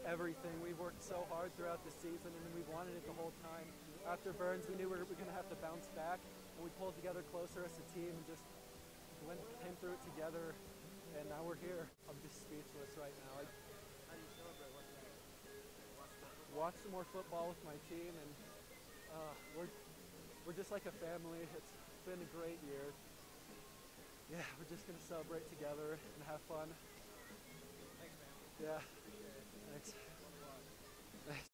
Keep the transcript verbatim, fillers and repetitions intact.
everything. We've worked so hard throughout the season, and we wanted it the whole time. After Burns, we knew we were, we were going to have to bounce back, and we pulled together closer as a team and just went, came through it together, and now we're here. I'm just speechless right now. I, How do you celebrate? What's next? Watch the football? watch some more football with my team, and uh, we're we're just like a family. It's been a great year. Yeah, we're just gonna celebrate together and have fun. Thanks, man. Yeah, Appreciate it. thanks. One block. Thanks.